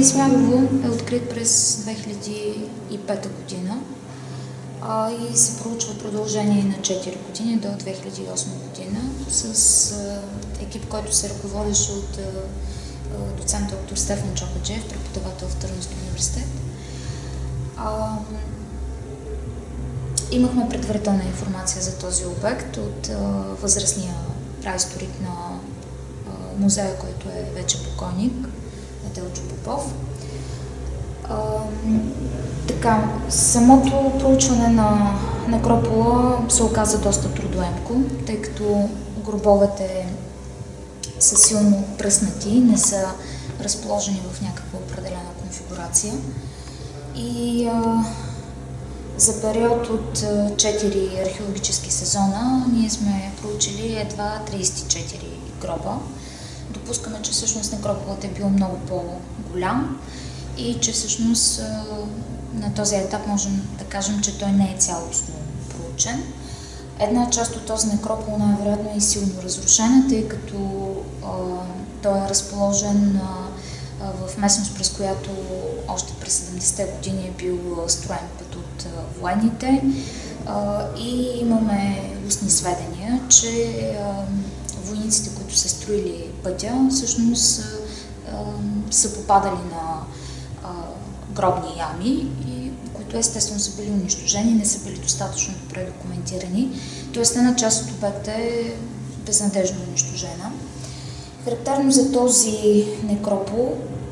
Смядово е открит през 2005 година и се проучва продължение на 4 години до 2008 година с екип, който се ръководеше от доцент доктор Стефан Чокаджиев, преподавател в Търновския университет. Имахме предварителна информация за този обект от възрастния праисторик на музея, който е вече покойник, Делчо Попов. Самото проучване на некропола се оказа доста трудоемко, тъй като гробовете са силно пръснати, не са разположени в някаква определена конфигурация. И за период от 4 археологически сезона ние сме проучили едва 34 гроба. Допускаме, че всъщност некрополът е бил много по-голям и че всъщност на този етап можем да кажем, че той не е цялостно проучен. Една част от този некропол най-вероятно е силно разрушена, тъй като той е разположен в местност, през която още през 70-те години е бил строен път от военните и имаме устни сведения, че войниците, които са строили пътя, всъщност са попадали на гробни ями, които естествено са били унищожени, не са били достатъчно добре документирани. Тоест една част от обекта е безнадежно унищожена. Характерно за този некропол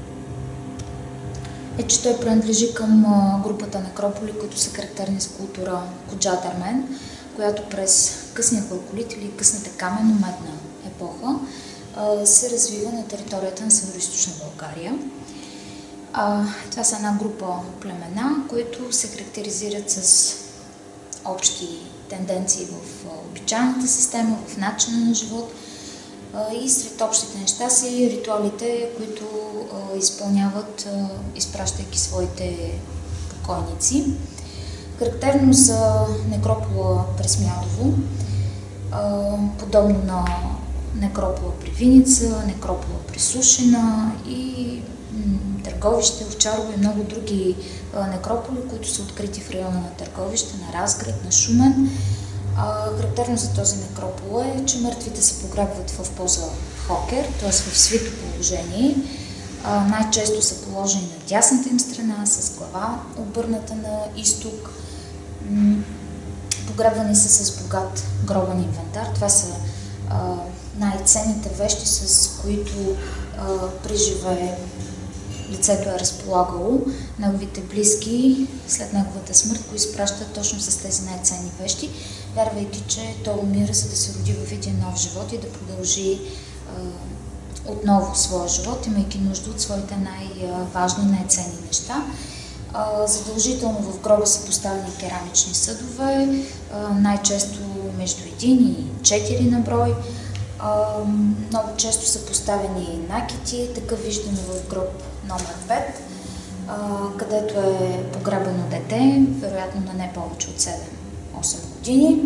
е, че той принадлежи към групата некрополи, които са характерни с култура Коджа-Дермен, която през късния халколит или късната камено-медна епоха се развива на територията на Североизточна България. Това са една група племена, които се характеризират с общи тенденции в обичайната система, в начина на живот и сред общите неща са и ритуалите, които изпълняват, изпращайки своите покойници. Характерно за некропола при Смядово, подобно на некропола при Виница, некропола при Сушина и Търговище, Овчарово и много други некрополи, които са открити в района на Търговище, на Разград, на Шумен. Характерно за този некропол е, че мъртвите се погребват в поза хокер, т.е. в свито положение. Най-често са положени на дясната им страна, с глава обърната на изток. Погребвани са с богат гробен инвентар. Това са най-ценните вещи, с които приживе лицето е разполагало. Неговите близки след неговата смърт го изпращат точно с тези най-ценни вещи, вярвайки, че той умира, за да се роди в един нов живот и да продължи отново своя живот, имайки нужда от своите най-важни, най-ценни неща. Задължително в гроба са поставени керамични съдове, най-често между 1 и 4 на брой. Много често са поставени накити, такъв виждаме в гроб номер 5, където е погребано дете, вероятно на не повече от 7-8 години.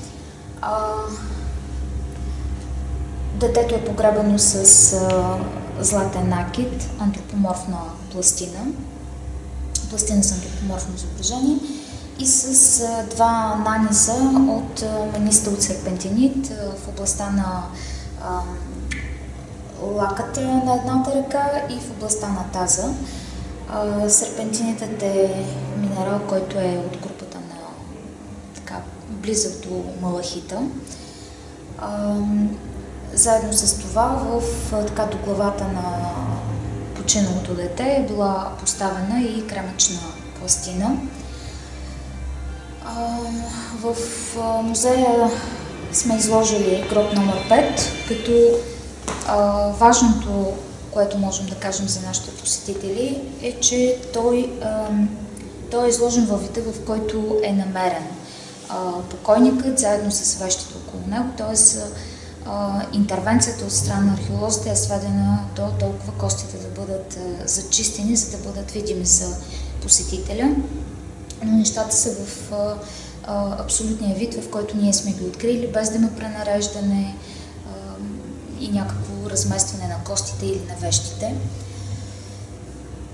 Детето е погребано с златен накит, антропоморфна пластина с антропоморфно изображение и с два наниза от маниста от серпентинит в областта на лакътя на едната ръка и в областта на таза. Серпентинитът е минерал, който е от групата на близък до малахита. Заедно с това до главата на починалото дете е била поставена и кремъчна пластина. В музея сме изложили гроб номер 5, като важното, което можем да кажем за нашите посетители, е, че той е изложен във вида, в който е намерен покойникът, заедно с вещите около него, т.е. интервенцията от страна на археолозите е сведена до толкова костите да бъдат зачистени, за да бъдат видими за посетителя. Но нещата са в абсолютния вид, в който ние сме ги открили, без да има пренареждане и някакво разместване на костите или на вещите.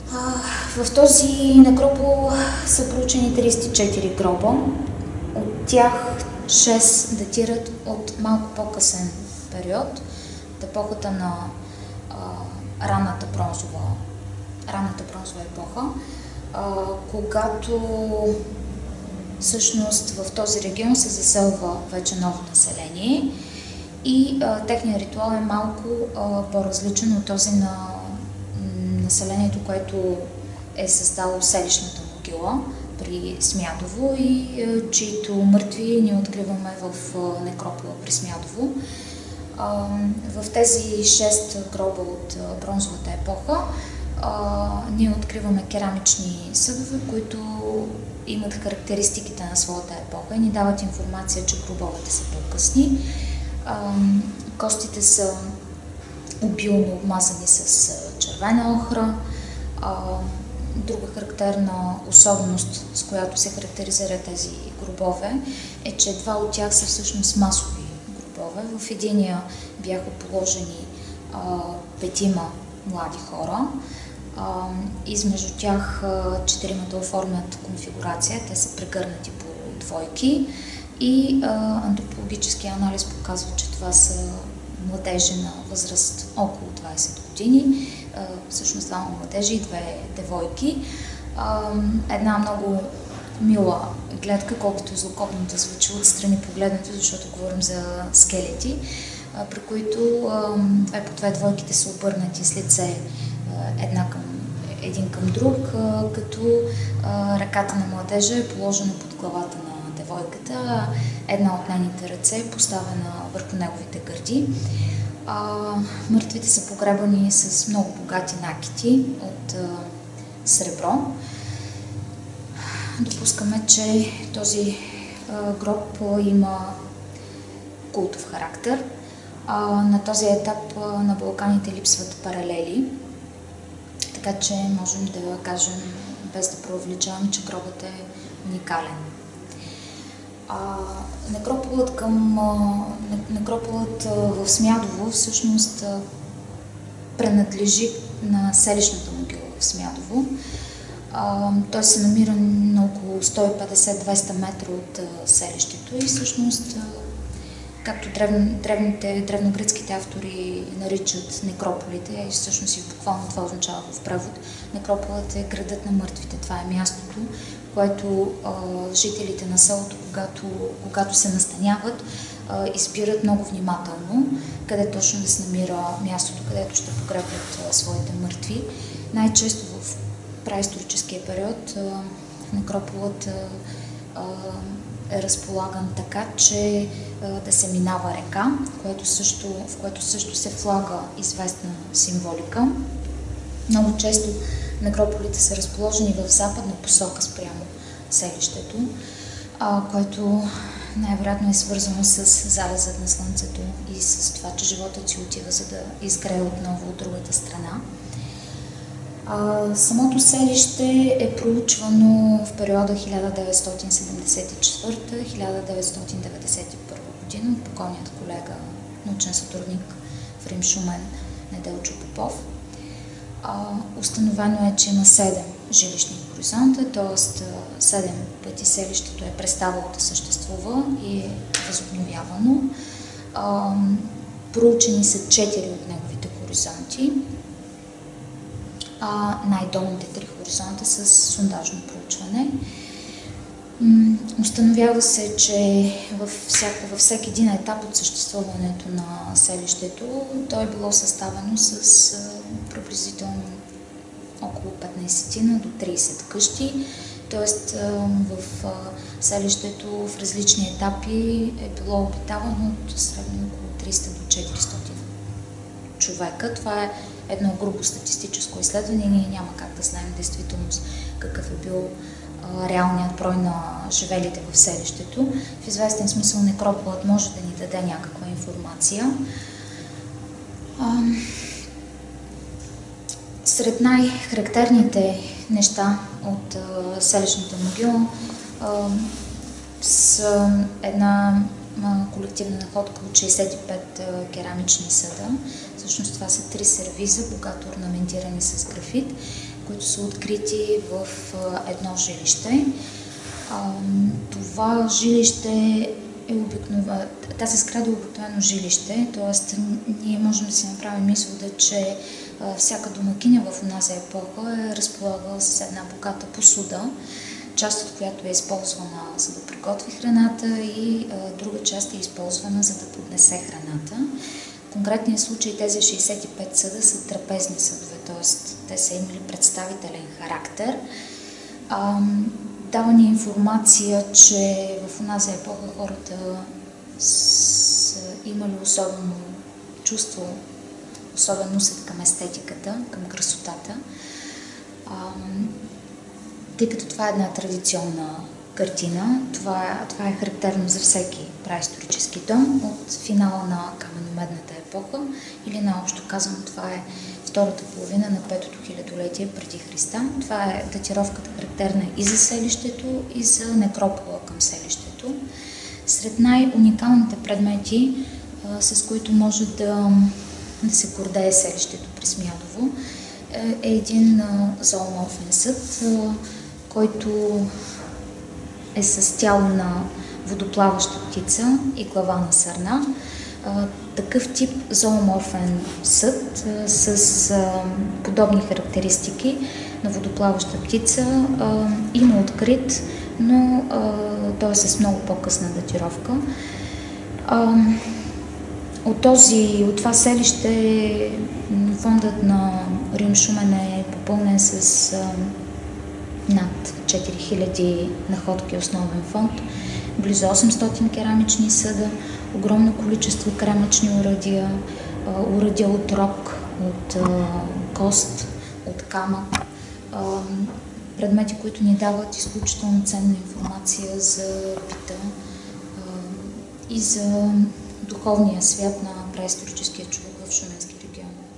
В този некропол са проучени 34 гроба. От тях 6 датират от малко по-късен период, от епохата на ранната бронзова епоха, когато всъщност в този регион се заселва вече ново население и техният ритуал е малко по-различен от този на населението, което е създало селищната могила при Смядово и чието мъртви ние откриваме в некропола при Смядово. В тези 6 гроба от бронзовата епоха ние откриваме керамични съдове, които имат характеристиките на своята епоха и ни дават информация, че гробовете са по-късни. Костите са обилно обмазани с червена охра. Друга характерна особеност, с която се характеризират тези гробове, е, че 2 от тях са всъщност масови гробове. В единия бяха положени 5 млади хора. Измежду тях 4-мата оформят конфигурация, те са прегърнати по двойки и антропологически анализ показва, че това са младежи на възраст около 20 години, всъщност 2 младежи и 2 девойки. Една много мила гледка, колкото злокобно да звучи отстрани погледнато, защото говорим за скелети, при които 2 по 2 двойките са обърнати с лице един към друг, като ръката на младежа е положена под главата на девойката, една от нейните ръце е поставена върху неговите гърди. Мъртвите са погребани с много богати накити от сребро. Допускаме, че този гроб има култов характер. На този етап на Балканите липсват паралели, така че можем да кажем, без да преувеличаваме, че гробът е уникален. Некрополът в Смядово всъщност принадлежи на селищната могила в Смядово. Той се намира на около 150-200 метра от селището и всъщност, както древногръцките автори наричат некрополите, и всъщност и буквално това означава в превод, некрополът е градът на мъртвите. Това е мястото, което жителите на селото, когато се настаняват, избират много внимателно къде точно да се намира мястото, където ще погребват своите мъртви. Най-често в праисторическия период некрополът е разполаган така, че да се минава река, в което също се влага известна символика. Много често некрополите са разположени в западна посока спрямо селището, което най-вероятно е свързано с залезът на слънцето и с това, че животът си отива, за да изгрее отново от другата страна. Самото селище е проучвано в периода 1974-1991 година от покойният колега, научен сътрудник в Рим Шумен Неделчо Попов. Установено е, че има 7 жилищни хоризонта, т.е. 7 пъти селището е преставало да съществува и е възобновявано. Проучени са 4 от неговите хоризонти. Най-долните 3 хоризонта с сондажно проучване. Установява се, че във всеки един етап от съществуването на селището то е било съставено с приблизително около 15 до 30 къщи, т.е. в селището в различни етапи е било обитавано от средно около 300 до 400 човека. Това е едно грубо статистическо изследване и ние няма как да знаем действително какъв е бил реалният брой на живелите в селището. В известен смисъл некрополът може да ни даде някаква информация. Сред най-характерните неща от селищната могила с една колективна находка от 65 керамични съда. Всъщност това са 3 сервиза, богато орнаментирани с графит, които са открити в едно жилище. Това жилище е обикновено, тази сграда е обикновено жилище, т.е. ние можем да си направим извода, че всяка домакиня в онази епоха е разполагала с една богата посуда, част от която е използвана за да приготви храната и друга част е използвана за да поднесе храната. В конкретния случай тези 65 съда са трапезни съдове, т.е. те са имали представителен характер. Дава ни информация, че в онази епоха хората са имали особено чувство, особен усет към естетиката, към красотата. Тъй като това е една традиционна картина, това е характерно за всеки праисторически дом от финала на каменомедната епоха, или наобщо казано, това е втората половина на 5-то хилядолетие преди Христа. Това е датировката характерна и за селището, и за некропола към селището. Сред най-уникалните предмети, с които може да се гордее селището при Смядово, е един зооморфен съд, който е с тяло на водоплаваща птица и глава на сърна. Такъв тип зооморфен съд с подобни характеристики на водоплаваща птица има открит, но той е с много по-късна датировка. От това селище фондът на Рим Шумен е попълнен с над 4000 находки основен фонд, близо 800 керамични съда, огромно количество керамични уръдия от рог, от кост, от камък, предмети, които ни дават изключително ценна информация за бита и за духовния свят на праисторическия човек в Шуменски регион.